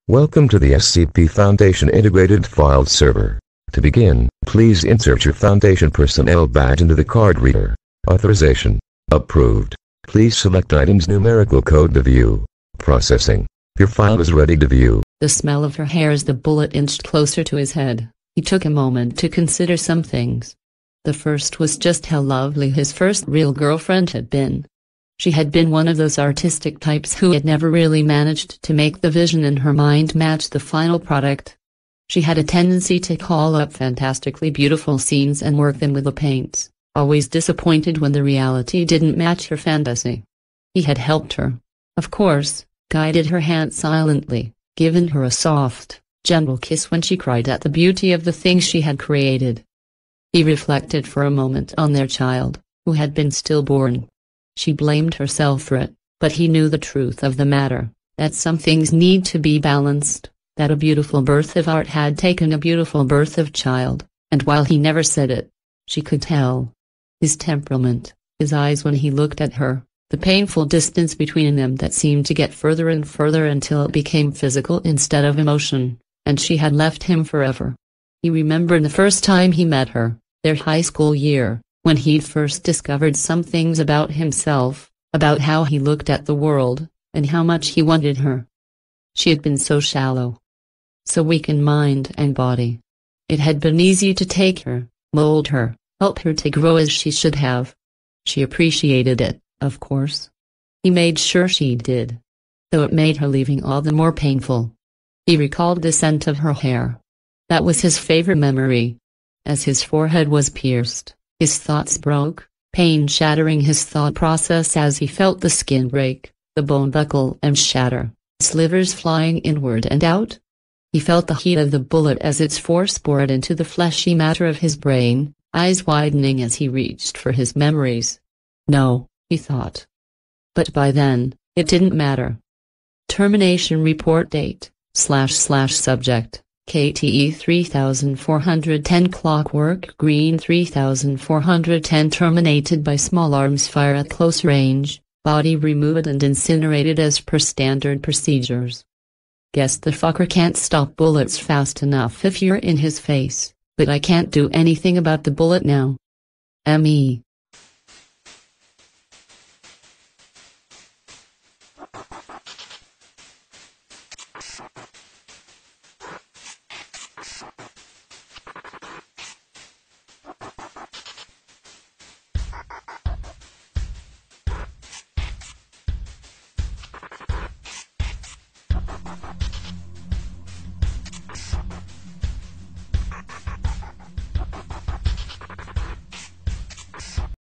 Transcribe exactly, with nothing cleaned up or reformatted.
Welcome to the S C P Foundation Integrated File Server. To begin, please insert your Foundation personnel badge into the card reader. Authorization. Approved. Please select items numerical code to view. Processing. Your file is ready to view. The smell of her hair as the bullet inched closer to his head. He took a moment to consider some things. The first was just how lovely his first real girlfriend had been. She had been one of those artistic types who had never really managed to make the vision in her mind match the final product. She had a tendency to call up fantastically beautiful scenes and work them with the paints, always disappointed when the reality didn't match her fantasy. He had helped her, of course, guided her hand silently, given her a soft, gentle kiss when she cried at the beauty of the things she had created. He reflected for a moment on their child, who had been stillborn. She blamed herself for it, but he knew the truth of the matter, that some things need to be balanced, that a beautiful birth of art had taken a beautiful birth of child, and while he never said it, she could tell. His temperament, his eyes when he looked at her, the painful distance between them that seemed to get further and further until it became physical instead of emotion, and she had left him forever. He remembered the first time he met her, their high school year, when he'd first discovered some things about himself, about how he looked at the world, and how much he wanted her. She had been so shallow, so weak in mind and body. It had been easy to take her, mold her, help her to grow as she should have. She appreciated it, of course. He made sure she did, though it made her leaving all the more painful. He recalled the scent of her hair. That was his favorite memory. As his forehead was pierced, his thoughts broke, pain shattering his thought process as he felt the skin break, the bone buckle and shatter, slivers flying inward and out. He felt the heat of the bullet as its force bored into the fleshy matter of his brain, eyes widening as he reached for his memories. No, he thought. But by then, it didn't matter. Termination report date, slash slash subject. K T E three thousand four hundred ten Clockwork Green three thousand four hundred ten terminated by small arms fire at close range, body removed and incinerated as per standard procedures. Guess the fucker can't stop bullets fast enough if you're in his face, but I can't do anything about the bullet now. M E